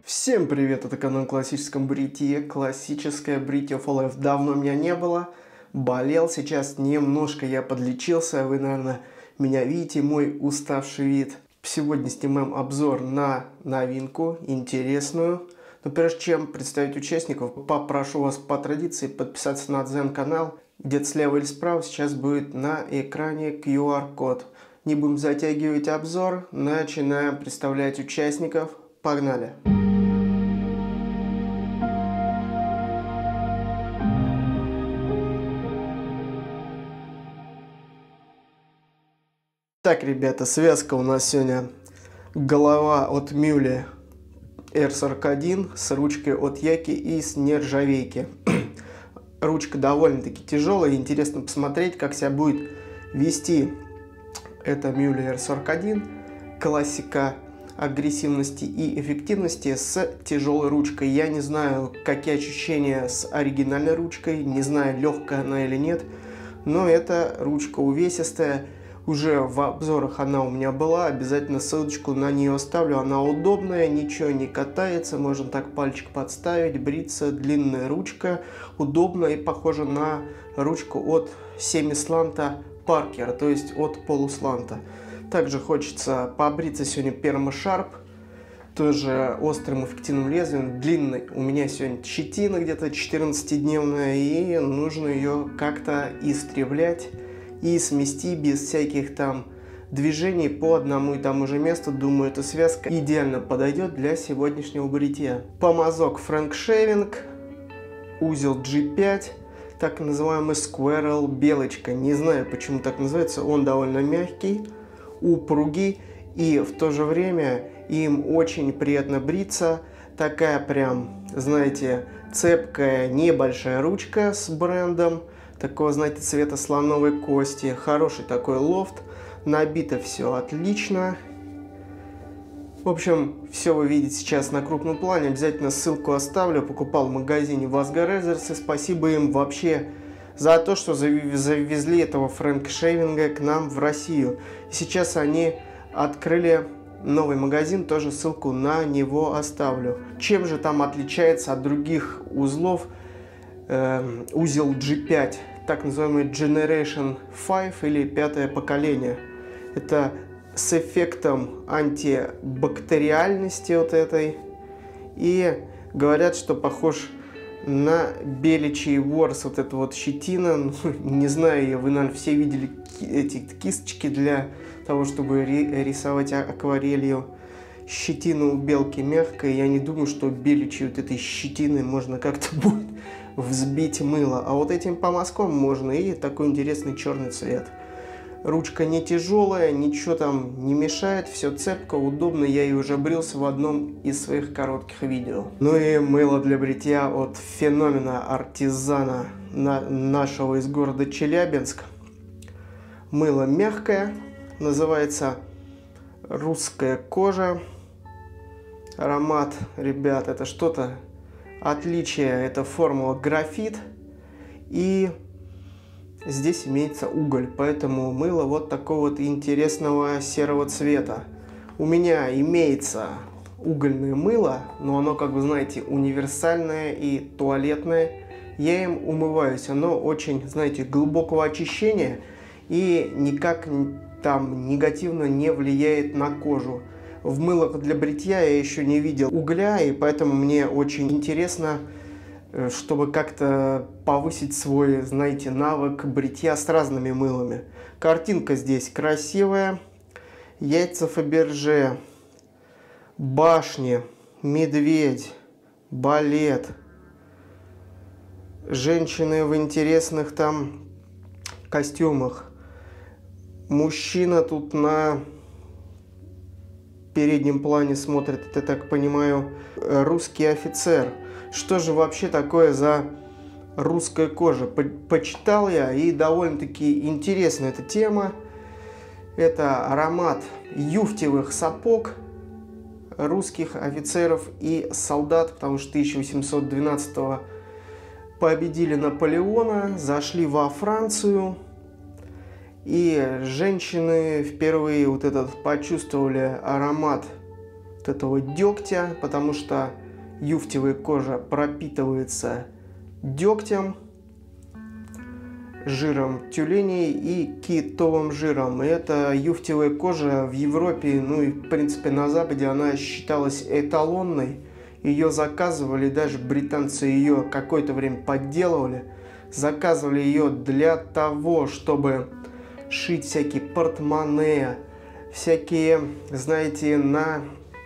Всем привет, это канал Классическом Бритье, классическое бритье for life. Давно меня не было, болел, сейчас немножко я подлечился, вы, наверное, меня видите, мой уставший вид. Сегодня снимаем обзор на новинку, интересную. Но прежде чем представить участников, попрошу вас по традиции подписаться на Дзен канал. Где-то слева или справа сейчас будет на экране QR-код. Не будем затягивать обзор, начинаем представлять участников. Погнали! Так, ребята, связка у нас сегодня голова от Мюле R41 с ручкой от Яки и с нержавейки. Ручка довольно-таки тяжелая, интересно посмотреть, как себя будет вести эта Мюле R41. Классика агрессивности и эффективности с тяжелой ручкой. Я не знаю, какие ощущения с оригинальной ручкой, не знаю, легкая она или нет, но эта ручка увесистая. Уже в обзорах она у меня была, обязательно ссылочку на нее оставлю. Она удобная, ничего не катается, можно так пальчик подставить, бриться, длинная ручка, удобная и похожа на ручку от семисланта Паркер, то есть от полусланта. Также хочется побриться сегодня Perma-Sharp, тоже острым эффективным лезвием, длинный. У меня сегодня щетина где-то 14-дневная, и нужно ее как-то истреблять и смести без всяких там движений по одному и тому же месту. Думаю, эта связка идеально подойдет для сегодняшнего бритья. Помазок Frank Shaving, узел G5, так называемый Squirrel белочка. Не знаю, почему так называется, он довольно мягкий, упругий, и в то же время им очень приятно бриться. Такая прям, знаете, цепкая небольшая ручка с брендом. Такого, знаете, цвета слоновой кости. Хороший такой лофт. Набито все отлично. В общем, все вы видите сейчас на крупном плане. Обязательно ссылку оставлю. Покупал в магазине Vazga. Спасибо им вообще за то, что завезли этого Фрэнка Шейвинга к нам в Россию. И сейчас они открыли новый магазин. Тоже ссылку на него оставлю. Чем же там отличается от других узлов узел G5, так называемый Generation 5 или пятое поколение? Это с эффектом антибактериальности вот этой. И говорят, что похож на беличий ворс, вот эта вот щетина. Ну, не знаю, вы, наверное, все видели эти кисточки для того, чтобы рисовать акварелью. Щетина у белки мягкая. Я не думаю, что беличьей вот этой щетиной можно как-то будет взбить мыло. А вот этим помазком можно, и такой интересный черный цвет. Ручка не тяжелая, ничего там не мешает, все цепко, удобно. Я ее уже брился в одном из своих коротких видео. Ну и мыло для бритья от феномена артизана нашего из города Челябинск. Мыло мягкое, называется русская кожа. Аромат, ребят, это что-то отличие, это формула графит, и здесь имеется уголь, поэтому мыло вот такого вот интересного серого цвета. У меня имеется угольное мыло, но оно, как вы знаете, универсальное и туалетное. Я им умываюсь, оно очень, знаете, глубокого очищения и никак там негативно не влияет на кожу. В мылах для бритья я еще не видел угля, и поэтому мне очень интересно, чтобы как-то повысить свой, знаете, навык бритья с разными мылами. Картинка здесь красивая. Яйца Фаберже, башни, медведь, балет. Женщины в интересных там костюмах. Мужчина тут на переднем плане смотрит, это, так понимаю, русский офицер. Что же вообще такое за русская кожа? Почитал я, и довольно-таки интересна эта тема. Это аромат юфтевых сапог русских офицеров и солдат, потому что 1812-го победили Наполеона, зашли во Францию. И женщины впервые вот этот почувствовали аромат вот этого дегтя, потому что юфтевая кожа пропитывается дегтем, жиром тюленей и китовым жиром. И эта юфтевая кожа в Европе, ну и в принципе на Западе, она считалась эталонной. Ее заказывали, даже британцы ее какое-то время подделывали. Заказывали ее для того, чтобы шить всякие портмоне, всякие, знаете, на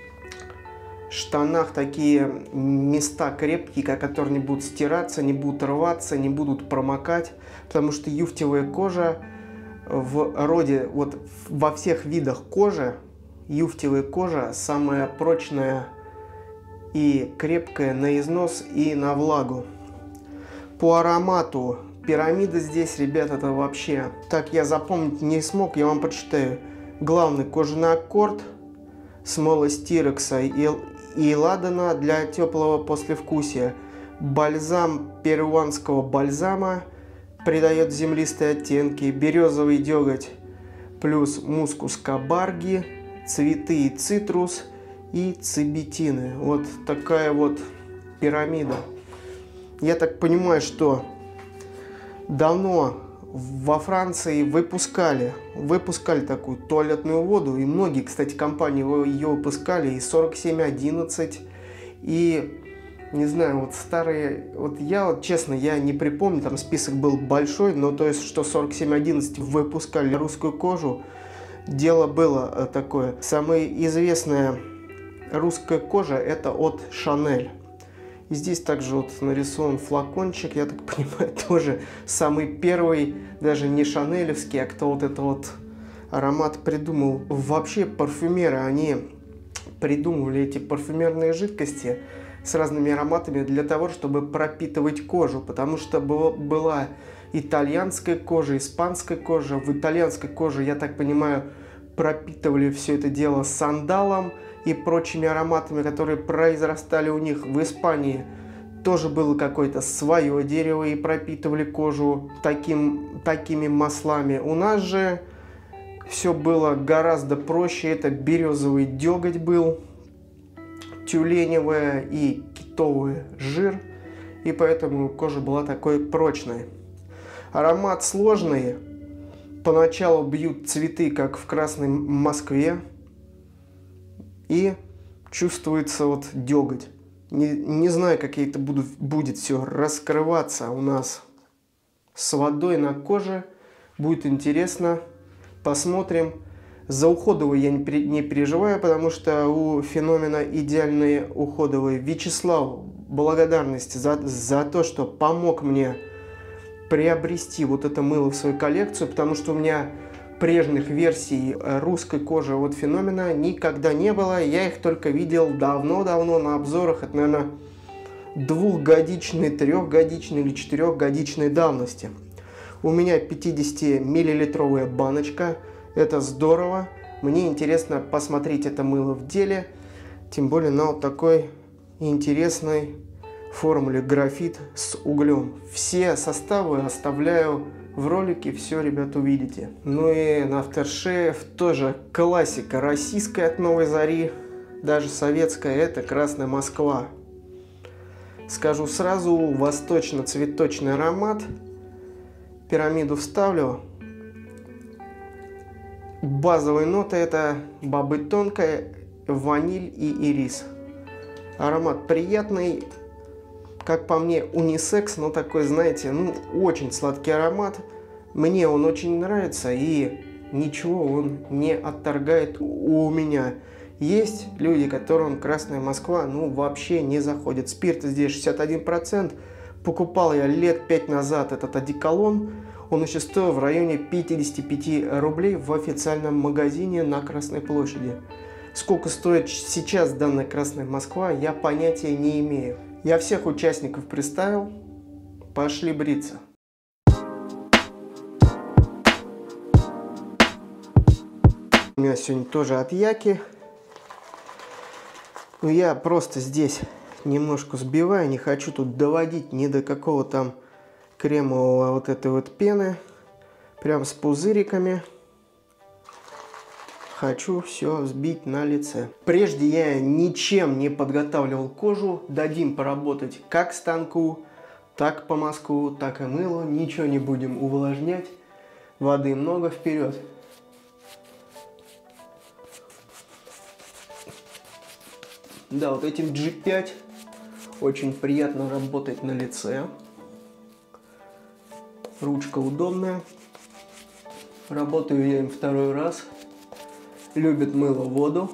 штанах такие места крепкие, которые не будут стираться, не будут рваться, не будут промокать. Потому что юфтевая кожа в роде, вот во всех видах кожи, юфтевая кожа самая прочная и крепкая на износ и на влагу. По аромату пирамида здесь, ребят, это вообще... Так я запомнить не смог, я вам прочитаю. Главный кожаный аккорд, смола стирекса и ладана для теплого послевкусия. Бальзам перуанского бальзама придает землистые оттенки. Березовый деготь плюс мускус кабарги, цветы и цитрус и цибетины. Вот такая вот пирамида. Я так понимаю, что давно во Франции выпускали такую туалетную воду, и многие, кстати, компании ее выпускали, и 4711, и, не знаю, вот старые, вот я, вот честно, я не припомню, там список был большой, но то есть, что 4711 выпускали русскую кожу, дело было такое. Самая известная русская кожа — это от Шанель. И здесь также вот нарисован флакончик, я так понимаю, тоже самый первый, даже не шанелевский, а кто вот этот вот аромат придумал. Вообще парфюмеры, они придумывали эти парфюмерные жидкости с разными ароматами для того, чтобы пропитывать кожу, потому что была итальянская кожа, испанская кожа. В итальянской коже, я так понимаю, пропитывали все это дело сандалом и прочими ароматами, которые произрастали у них. В Испании тоже было какое-то свое дерево и пропитывали кожу такими маслами. У нас же все было гораздо проще. Это березовый деготь был, тюленевый и китовый жир, и поэтому кожа была такой прочной. Аромат сложный. Поначалу бьют цветы, как в Красной Москве, и чувствуется вот деготь. Не знаю, как это будет все раскрываться у нас с водой на коже. Будет интересно. Посмотрим. За уходовый я не переживаю, потому что у Феномена идеальные уходовые. Вячеславу благодарность за то, что помог мне приобрести вот это мыло в свою коллекцию, потому что у меня прежних версий русской кожи от Феномена никогда не было. Я их только видел давно-давно на обзорах. Это, наверное, 2-годичной, 3-годичной или 4-годичной давности. У меня 50-миллилитровая баночка. Это здорово. Мне интересно посмотреть это мыло в деле. Тем более на вот такой интересной формуле графит с углем. Все составы оставляю в ролике, все, ребят, увидите. Ну и на Aftershave тоже классика российская от Новой Зари, даже советская, это Красная Москва. Скажу сразу, восточно-цветочный аромат. Пирамиду вставлю. Базовые ноты — это бобы тонкая, ваниль и ирис. Аромат приятный. Как по мне, унисекс, но такой, знаете, ну, очень сладкий аромат. Мне он очень нравится, и ничего он не отторгает у меня. Есть люди, которым Красная Москва, ну, вообще не заходит. Спирт здесь 61%. Покупал я лет 5 назад этот одеколон. Он еще стоил в районе 55 рублей в официальном магазине на Красной площади. Сколько стоит сейчас данная Красная Москва, я понятия не имею. Я всех участников представил. Пошли бриться. У меня сегодня тоже от Яки. Но я просто здесь немножко сбиваю. Не хочу тут доводить ни до какого там кремового вот этой вот пены. Прям с пузыриками. хочу все взбить на лице. Прежде я ничем не подготавливал кожу. Дадим поработать как станку, так по мазку, так и мылу. Ничего не будем увлажнять. Воды много, вперед. Да, вот этим G5 очень приятно работать на лице. Ручка удобная. Работаю я им второй раз. Любит мыло воду.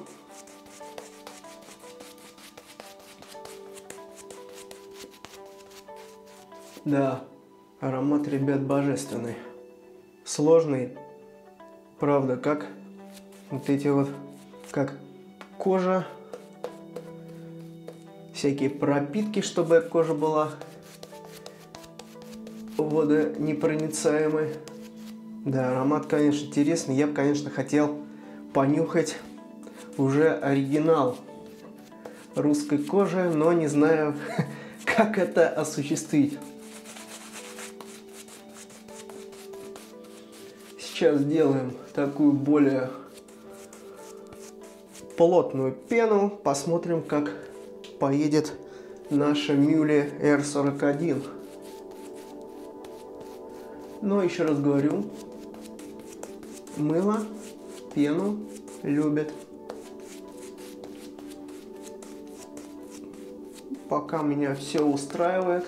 Да, аромат, ребят, божественный. Сложный. Правда, как вот эти вот, как кожа. Всякие пропитки, чтобы кожа была водонепроницаемой. Да, аромат, конечно, интересный. Я бы, конечно, хотел понюхать уже оригинал русской кожи, но не знаю, как это осуществить. Сейчас сделаем такую более плотную пену. Посмотрим, как поедет наша Мюле R41. Но еще раз говорю, мыло, пену любят. Пока меня все устраивает.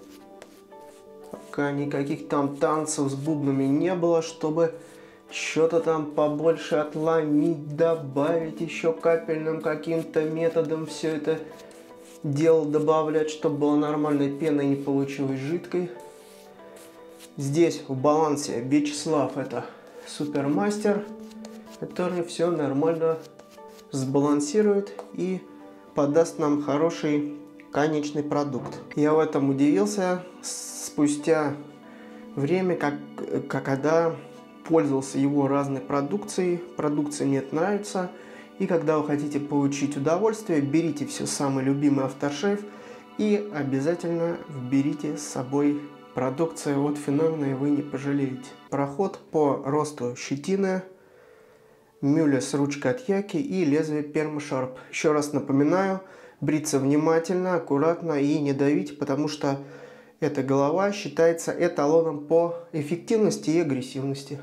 Пока никаких там танцев с бубнами не было, чтобы что-то там побольше отломить, добавить еще капельным каким-то методом все это дело добавлять, чтобы была нормальная пена и не получилась жидкой. Здесь в балансе Вячеслав, это супермастер, который все нормально сбалансирует и подаст нам хороший конечный продукт. Я в этом удивился спустя время, когда пользовался его разной продукцией. Продукция мне нравится. И когда вы хотите получить удовольствие, берите все самое любимое Aftershave и обязательно берите с собой продукцию от Phenomen, и вы не пожалеете. Проход по росту щетины, мюля с ручкой от Яки и лезвие Perma-Sharp. Еще раз напоминаю, бриться внимательно, аккуратно и не давить, потому что эта голова считается эталоном по эффективности и агрессивности.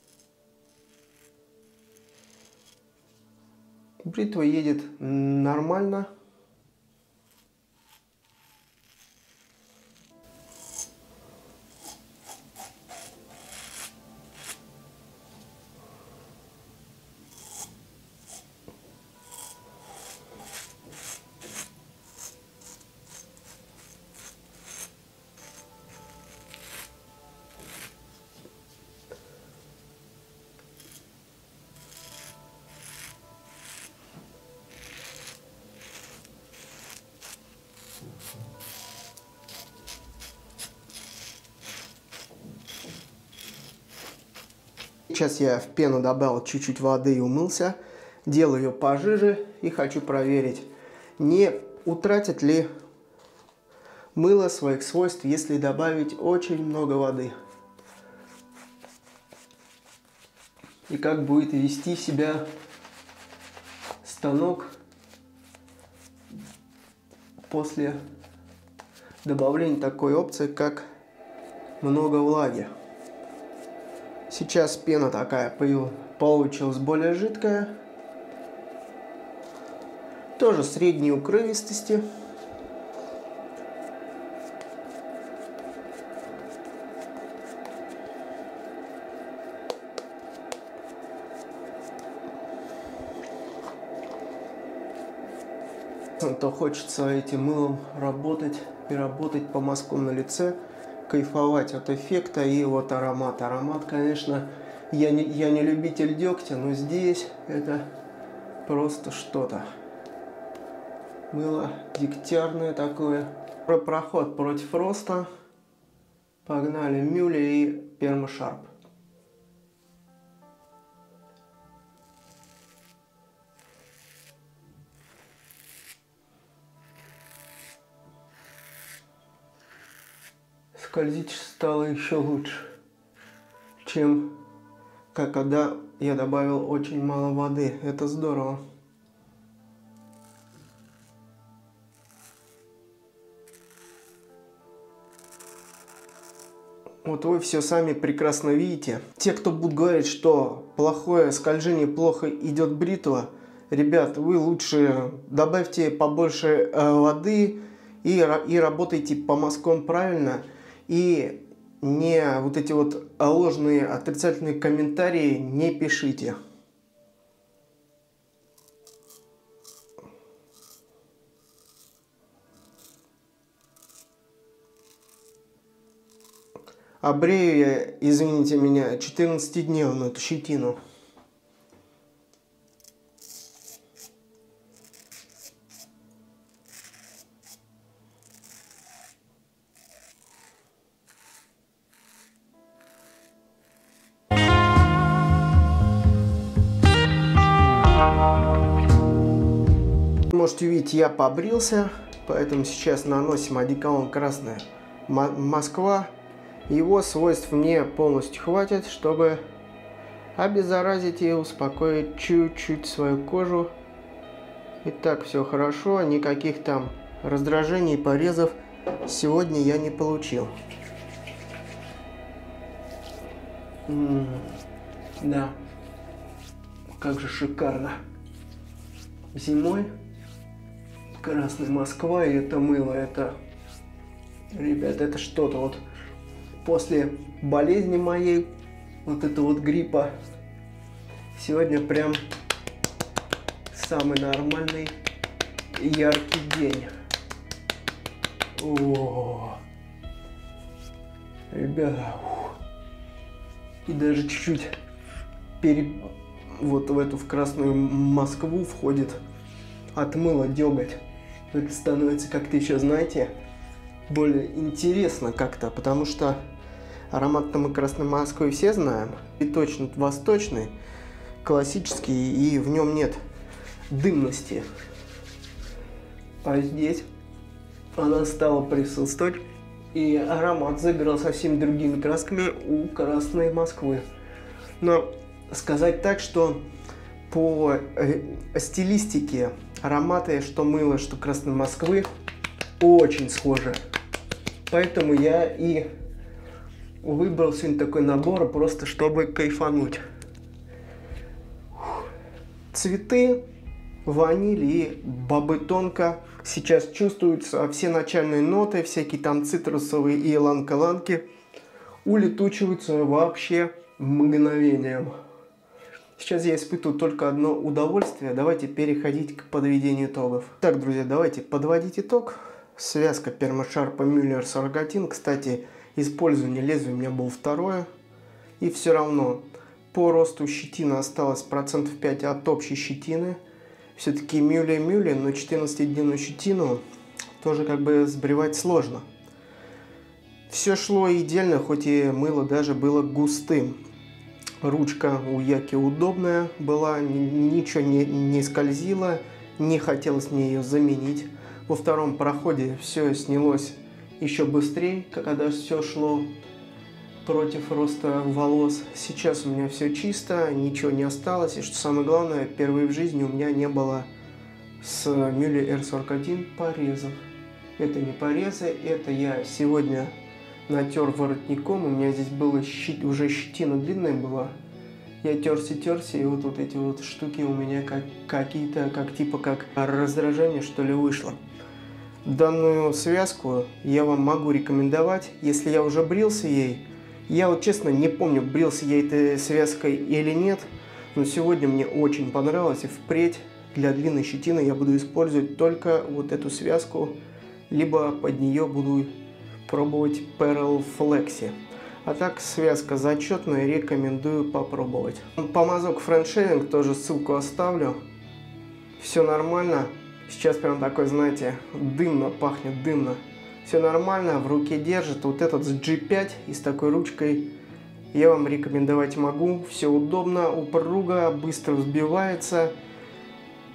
Бритва едет нормально. Сейчас я в пену добавил чуть-чуть воды и умылся. Делаю ее пожиже и хочу проверить, не утратит ли мыло своих свойств, если добавить очень много воды. И как будет вести себя станок после добавления такой опции, как много влаги. Сейчас пена такая получилась более жидкая. Тоже средней укрывистости. То хочется этим мылом работать и работать по мазкам на лице, кайфовать от эффекта и вот аромат. Аромат, конечно, я не любитель дегтя, но здесь это просто что-то. Мыло дегтярное такое. Проход против роста. Погнали, Мюле и Perma-Sharp. Скользить стало еще лучше, чем как когда я добавил очень мало воды. Это здорово. Вот вы все сами прекрасно видите. Те, кто будут говорить, что плохое скольжение, плохо идет бритва, ребят, вы лучше добавьте побольше воды и работайте по мазкам правильно. И не вот эти вот ложные отрицательные комментарии не пишите. Обрею я, извините меня, 14-дневную эту щетину. Можете увидеть, я побрился, поэтому сейчас наносим одеколон «Красная Москва». Его свойств мне полностью хватит, чтобы обеззаразить и успокоить чуть-чуть свою кожу. Итак, все хорошо, никаких там раздражений, порезов сегодня я не получил. Да, как же шикарно. Зимой «Красная Москва» и это мыло, это, ребят, это что-то вот. После болезни моей, вот это вот гриппа, сегодня прям самый нормальный яркий день. О, ребята, и даже чуть-чуть вот в Красную Москву входит от мыла деготь. Это становится как-то еще, знаете, более интересно как-то, потому что аромат-то мы Красной Москвы все знаем, и точно восточный, классический, и в нем нет дымности. А здесь она стала присутствовать, и аромат заиграл совсем другими красками у Красной Москвы. Но сказать так, что по стилистике ароматы, что мыло, что Красной Москвы, очень схожи. Поэтому я и выбрал сегодня такой набор, просто чтобы кайфануть. Цветы, ваниль и бобы тонко. Сейчас чувствуются все начальные ноты, всякие там цитрусовые и иланг-иланги улетучиваются вообще мгновением. Сейчас я испытываю только одно удовольствие. Давайте переходить к подведению итогов. Так, друзья, давайте подводить итог. Связка Perma-Sharp Müller 41. Кстати, использование лезвия у меня было второе. И все равно по росту щетины осталось 5% от общей щетины. Все-таки Müller, но 14-дневную щетину тоже как бы сбривать сложно. Все шло идеально, хоть и мыло даже было густым. Ручка у Яки удобная была, ничего не скользило, не хотелось мне ее заменить. Во втором проходе все снялось еще быстрее, когда все шло против роста волос. Сейчас у меня все чисто, ничего не осталось. И что самое главное, впервые в жизни у меня не было с Müller R41 порезов. Это не порезы, это я сегодня натер воротником. У меня здесь было уже щетина длинная была. Я терся, и вот эти вот штуки у меня какие-то, как раздражение, что ли, вышло. Данную связку я вам могу рекомендовать, если я уже брился ей. Я вот честно не помню, брился я этой связкой или нет, но сегодня мне очень понравилось, и впредь для длинной щетины я буду использовать только вот эту связку, либо под нее буду пробовать Pearl Flexi. А так, связка зачетная, рекомендую попробовать. Помазок French Shaving, тоже ссылку оставлю. Все нормально. Сейчас прям такой, знаете, дымно пахнет, дымно. Все нормально, в руке держит. Вот этот с G5 и с такой ручкой я вам рекомендовать могу. Все удобно, упруго, быстро взбивается.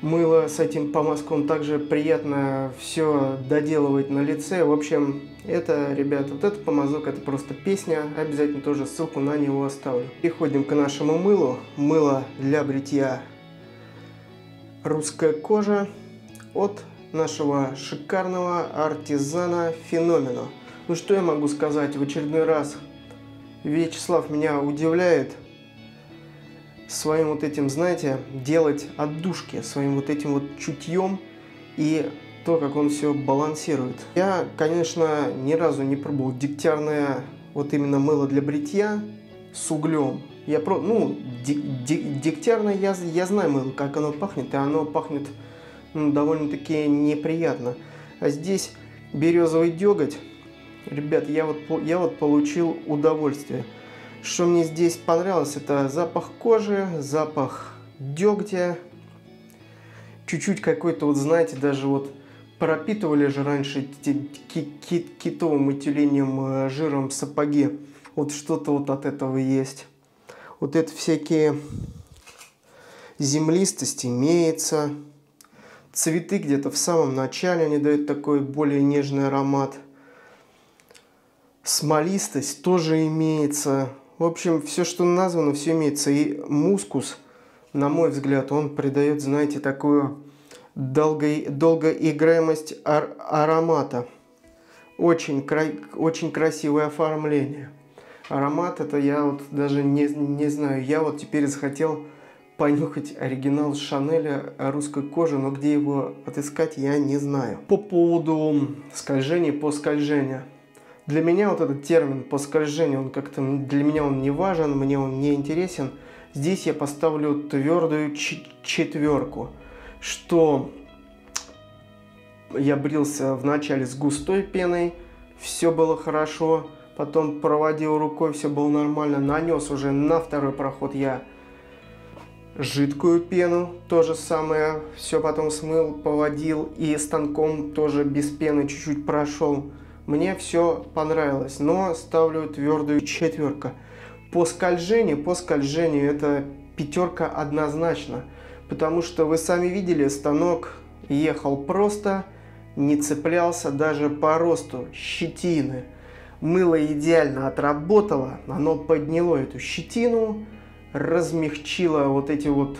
мыло с этим помазком также приятно все доделывать на лице. В общем, это, ребята, вот этот помазок, это просто песня. Обязательно тоже ссылку на него оставлю. Переходим к нашему мылу. Мыло для бритья «Русская кожа» от нашего шикарного артизана Феномено. Ну что я могу сказать, в очередной раз Вячеслав меня удивляет своим вот этим, знаете, делать отдушки, своим вот этим вот чутьем и то, как он все балансирует. Я, конечно, ни разу не пробовал дегтярное вот именно мыло для бритья с углем. Дегтярное я знаю мыло, как оно пахнет, и оно пахнет довольно-таки неприятно. А здесь березовый деготь. Ребят, я вот получил удовольствие. Что мне здесь понравилось, это запах кожи, запах дегтя. Чуть-чуть какой-то, вот знаете, даже вот пропитывали же раньше китовым этилением жиром сапоги. Вот что-то вот от этого есть. Вот это всякие землистость имеется. Цветы где-то в самом начале, они дают такой более нежный аромат. Смолистость тоже имеется. В общем, все, что названо, все имеется. И мускус, на мой взгляд, он придает, знаете, такую долгоиграемость аромата. Очень красивое оформление. Аромат это я вот даже не знаю. Я вот теперь захотел понюхать оригинал Шанеля «Русской кожи», но где его отыскать, я не знаю. По поводу скольжения по скольжению. Для меня вот этот термин по скольжению, он как-то для меня он не важен, мне он не интересен. Здесь я поставлю твердую 4, что я брился вначале с густой пеной, все было хорошо, потом проводил рукой, все было нормально, нанес уже на второй проход я жидкую пену, то же самое, все потом смыл, поводил и станком тоже без пены чуть-чуть прошел. Мне все понравилось, но ставлю твердую 4. По скольжению это 5 однозначно, потому что вы сами видели, станок ехал просто, не цеплялся даже по росту щетины. Мыло идеально отработало, оно подняло эту щетину, размягчило вот эти вот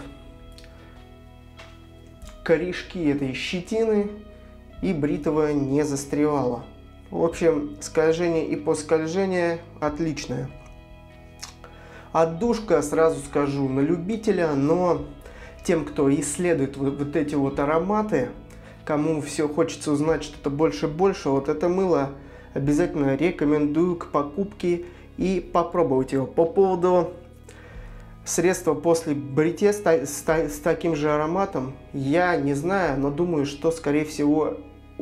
корешки этой щетины, и бритва не застревала. В общем, скольжение и по скольжению отличное. Отдушка, сразу скажу, на любителя, но тем, кто исследует вот эти вот ароматы, кому все хочется узнать что-то больше и больше, вот это мыло обязательно рекомендую к покупке и попробовать его. По поводу средства после бритья с таким же ароматом, я не знаю, но думаю, что, скорее всего,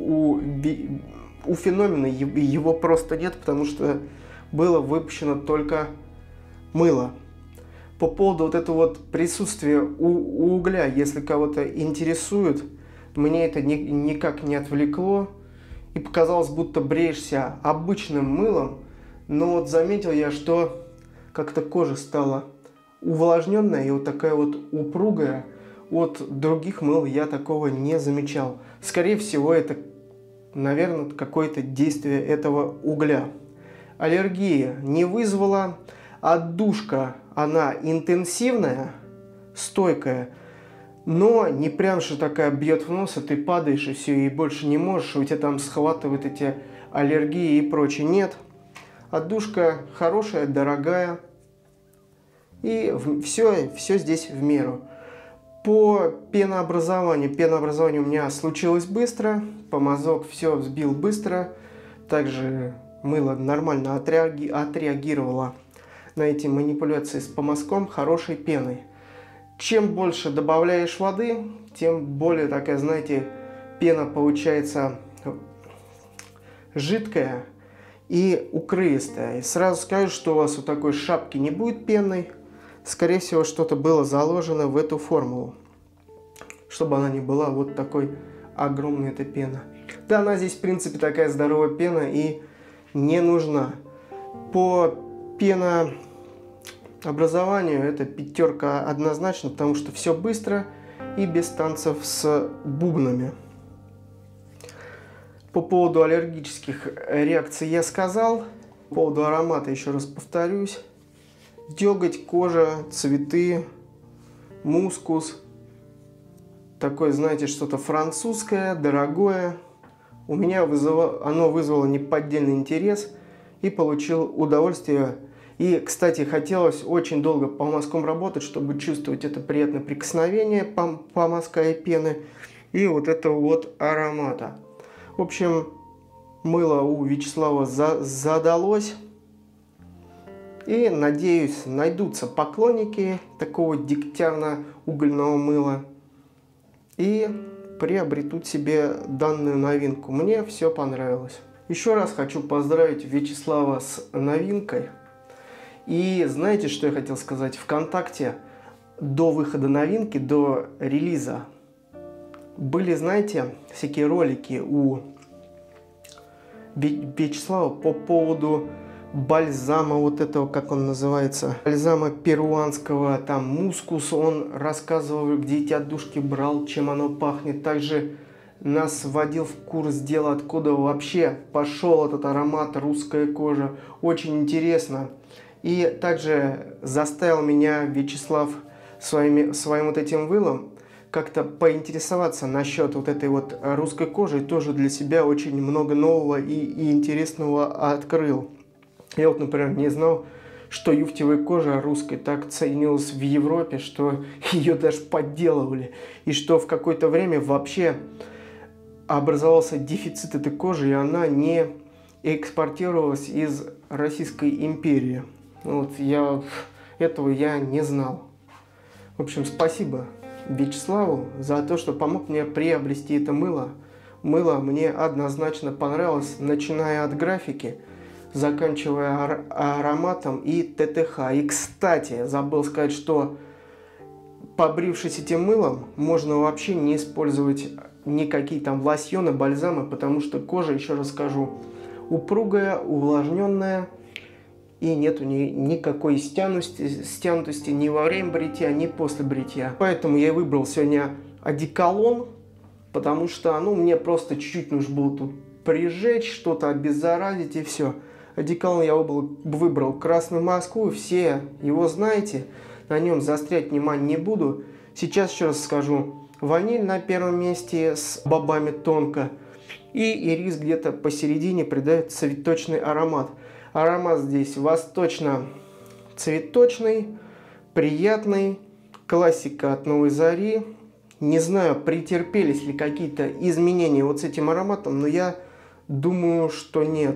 у Феномена его просто нет, потому что было выпущено только мыло. По поводу вот этого вот присутствия у угля, если кого-то интересует, меня это никак не отвлекло. И показалось, будто бреешься обычным мылом. Но вот заметил я, что как-то кожа стала увлажненная и вот такая вот упругая. От других мыл я такого не замечал. Скорее всего, это, наверное, какое-то действие этого угля. Аллергия не вызвала. Отдушка, она интенсивная, стойкая, но не прям что такая бьет в нос, а ты падаешь и все, и больше не можешь, у тебя там схватывают эти аллергии и прочее. Нет, отдушка хорошая, дорогая, и все здесь в меру. По пенообразованию у меня случилось быстро, помазок все взбил быстро, также мыло нормально отреагировало на эти манипуляции с помазком хорошей пеной. Чем больше добавляешь воды, тем более такая, знаете, пена получается жидкая и укрывистая. И сразу скажу, что у вас у такой шапки не будет пенной. Скорее всего, что-то было заложено в эту формулу, чтобы она не была вот такой огромной, эта пена. Да, она здесь, в принципе, такая здоровая пена и не нужна. По пенообразованию это 5 однозначно, потому что все быстро, и без танцев с бубнами. По поводу аллергических реакций я сказал. По поводу аромата еще раз повторюсь. Деготь, кожа, цветы, мускус. Такое, знаете, что-то французское, дорогое. У меня оно вызвало неподдельный интерес и получил удовольствие. И, кстати, хотелось очень долго по мазкам работать, чтобы чувствовать это приятное прикосновение по мазка и пены и вот этого вот аромата. В общем, мыло у Вячеслава задалось. И, надеюсь, найдутся поклонники такого дегтярно-угольного мыла и приобретут себе данную новинку. Мне все понравилось. Еще раз хочу поздравить Вячеслава с новинкой. И знаете, что я хотел сказать? ВКонтакте до выхода новинки, до релиза, были, знаете, всякие ролики у Вячеслава по поводу бальзама, вот этого, как он называется, бальзама перуанского, там мускус, он рассказывал, где эти отдушки брал, чем оно пахнет. Также нас вводил в курс дела, откуда вообще пошел этот аромат русская кожа. Очень интересно. И также заставил меня Вячеслав своим вот этим вылом как-то поинтересоваться насчет вот этой вот русской кожи. И тоже для себя очень много нового и интересного открыл. Я вот, например, не знал, что юфтевая кожа русской так ценилась в Европе, что ее даже подделывали. И что в какое-то время вообще образовался дефицит этой кожи, и она не экспортировалась из Российской империи. Вот этого я не знал. В общем, спасибо Вячеславу за то, что помог мне приобрести это мыло. Мыло мне однозначно понравилось, начиная от графики, заканчивая ароматом и ТТХ. И, кстати, забыл сказать, что побрившись этим мылом, можно вообще не использовать никакие там лосьоны, бальзамы, потому что кожа, еще раз скажу, упругая, увлажненная, и нету никакой стянутости ни во время бритья, ни после бритья. Поэтому я выбрал сегодня одеколон, потому что, мне просто чуть-чуть нужно было тут прижечь, что-то обеззаразить, и все. Одеколон я выбрал Красную Москву, все его знаете, на нем заострять внимание не буду. Сейчас еще раз скажу, ваниль на первом месте с бобами тонко, и ирис где-то посередине придает цветочный аромат. Аромат здесь восточно-цветочный, приятный, классика от Новой Зари. Не знаю, претерпелись ли какие-то изменения вот с этим ароматом, но я думаю, что нет.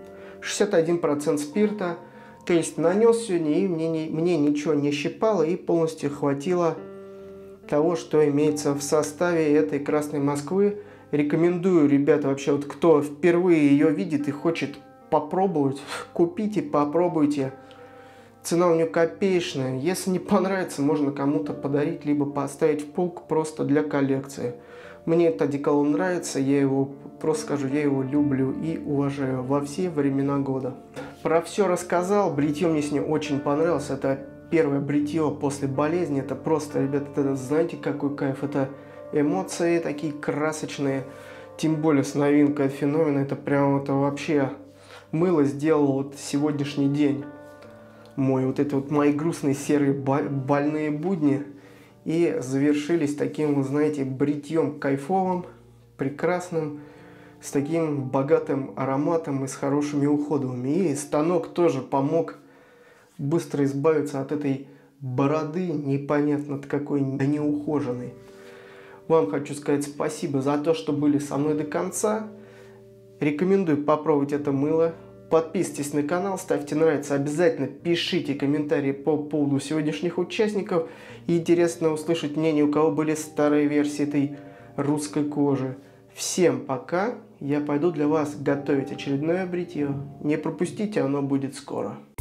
61% спирта, то есть нанес сегодня, и мне ничего не щипало, и полностью хватило того, что имеется в составе этой Красной Москвы. Рекомендую, ребята, вообще, вот кто впервые ее видит и хочет попробовать, купите, попробуйте. Цена у нее копеечная. Если не понравится, можно кому-то подарить, либо поставить в полку просто для коллекции. Мне этот одеколон нравится, я его, просто скажу, я его люблю и уважаю во все времена года. Про все рассказал, бритье мне сегодня очень понравилось. Это первое бритье после болезни. Это просто, ребята, это, знаете, какой кайф. Это эмоции такие красочные. Тем более с новинкой от Феномена. Это прям это вообще мыло сделало вот сегодняшний день. Мои грустные серые больные будни. И завершились таким, вы знаете, бритьем кайфовым, прекрасным, с таким богатым ароматом и с хорошими уходовыми. И станок тоже помог быстро избавиться от этой бороды, непонятно какой, неухоженной. Вам хочу сказать спасибо за то, что были со мной до конца. Рекомендую попробовать это мыло. Подписывайтесь на канал, ставьте нравится, обязательно пишите комментарии по поводу сегодняшних участников. И интересно услышать мнение, у кого были старые версии этой русской кожи. Всем пока, я пойду для вас готовить очередное бритье. Не пропустите, оно будет скоро.